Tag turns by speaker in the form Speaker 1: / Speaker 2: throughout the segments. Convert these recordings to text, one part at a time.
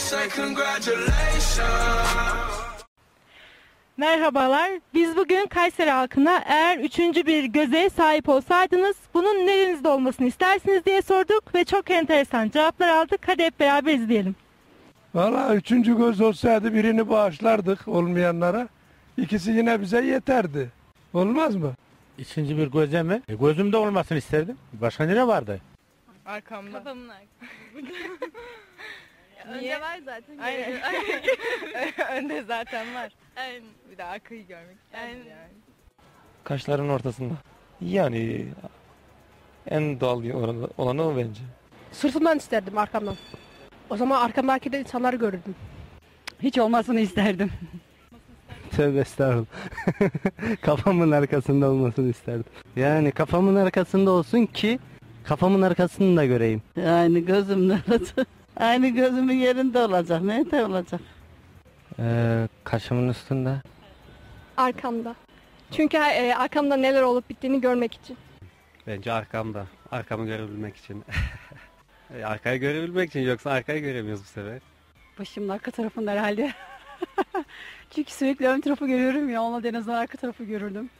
Speaker 1: Merhabalar. Biz bugün Kayseri halkına eğer üçüncü bir göze sahip olsaydınız bunun nerenizde olmasını istersiniz diye sorduk ve çok enteresan cevaplar aldık. Hadi hep beraber izleyelim.
Speaker 2: Valla üçüncü göz olsaydı birini bağışlardık olmayanlara. İkisi yine bize yeterdi. Olmaz mı?
Speaker 3: İkinci bir göze mi? Gözümde olmasını isterdim. Başka nere vardı?
Speaker 1: Arkamda.
Speaker 4: Kafamın arkasında. Önde var zaten.
Speaker 1: Aynen. Önde zaten var.
Speaker 4: Aynen.
Speaker 1: Bir de arkayı görmek isterdim yani.
Speaker 5: Kaşların ortasında. Yani en doğal olanı o bence.
Speaker 6: Sırtımdan isterdim, arkamdan. O zaman arkamdaki de insanları görürdüm.
Speaker 7: Hiç olmasını isterdim.
Speaker 8: Tövbe estağfurullah. Kafamın arkasında olmasını isterdim. Yani kafamın arkasında olsun ki kafamın arkasını da göreyim.
Speaker 7: Aynı gözümün arası. Aynı gözümün yerinde olacak. Nerede olacak?
Speaker 8: Kaşımın üstünde.
Speaker 6: Arkamda. Çünkü arkamda neler olup bittiğini görmek için.
Speaker 9: Bence arkamda. Arkamı görebilmek için. Arkayı görebilmek için, yoksa arkayı göremiyoruz bu sefer.
Speaker 7: Başımın arka tarafında herhalde. Çünkü sürekli ön tarafı görüyorum ya. Olmadı en azından arka tarafı görürdüm.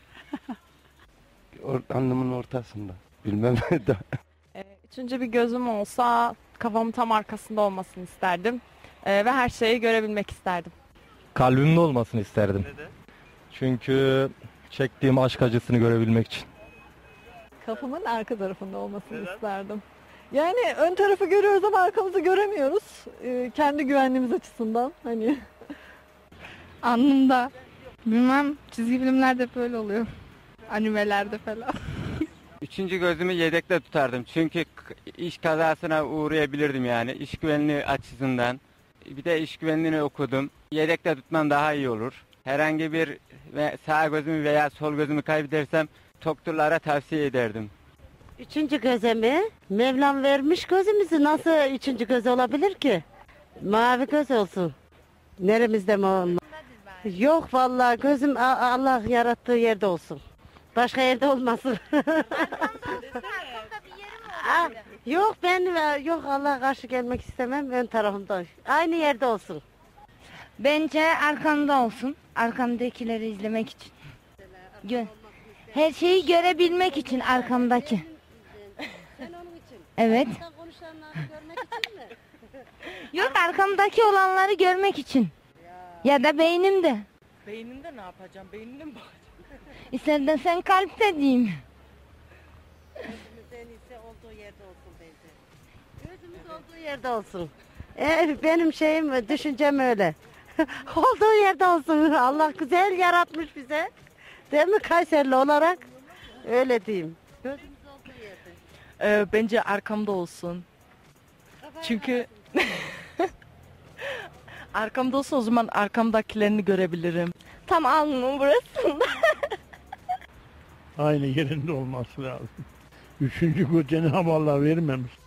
Speaker 8: Alnımın ortasında. Bilmem de.
Speaker 1: Üçüncü bir gözüm olsa kafamın tam arkasında olmasını isterdim. Ve her şeyi görebilmek isterdim.
Speaker 5: Kalbimde olmasını isterdim.
Speaker 9: Neden?
Speaker 5: Çünkü çektiğim aşk acısını görebilmek için.
Speaker 10: Kafamın arka tarafında olmasını isterdim. Yani ön tarafı görüyoruz ama arkamızı göremiyoruz. Kendi güvenliğimiz açısından hani.
Speaker 4: Alnımda. Bilmem, çizgi filmlerde böyle oluyor. Animelerde falan.
Speaker 9: Üçüncü gözümü yedekte tutardım. Çünkü iş kazasına uğrayabilirdim yani. İş güvenliği açısından. Bir de iş güvenliğini okudum. Yedekte tutmam daha iyi olur. Herhangi bir sağ gözümü veya sol gözümü kaybedersem doktorlara tavsiye ederdim.
Speaker 7: Üçüncü göze mi? Mevlam vermiş gözümüzü. Nasıl üçüncü göz olabilir ki? Mavi göz olsun. Neremizde mi? Yok vallahi gözüm Allah yarattığı yerde olsun. Başka yerde olmasın. Yok ben yok Allah'a karşı gelmek istemem, ön tarafımda. Aynı yerde olsun.
Speaker 4: Bence arkamda olsun. Arkamdakileri izlemek için. Her şeyi görebilmek için arkamdaki.
Speaker 7: Sen onun için.
Speaker 4: Evet.
Speaker 7: Konuşanları görmek için mi?
Speaker 4: Yok, arkamdaki olanları görmek için. Ya da beynimde.
Speaker 1: Beyninde ne yapacağım? Beyninde mi bakacağım?
Speaker 4: İstersen sen kalpte diyeyim.
Speaker 7: Gözümüz en iyisi olduğu yerde olsun bence. Gözümüz olduğu yerde olsun. Benim şeyim, düşüncem öyle. Olduğu yerde olsun. Allah güzel yaratmış bize. Değil mi Kayserili olarak? Öyle diyeyim. Gözümüz olduğu yerde.
Speaker 1: Bence arkamda olsun. Çünkü arkamda olsun, o zaman arkamdakilerini görebilirim.
Speaker 4: Tam alnımın burasında.
Speaker 2: Aynı yerinde olması lazım. Üçüncü göz Cenab-ı Allah vermemiş.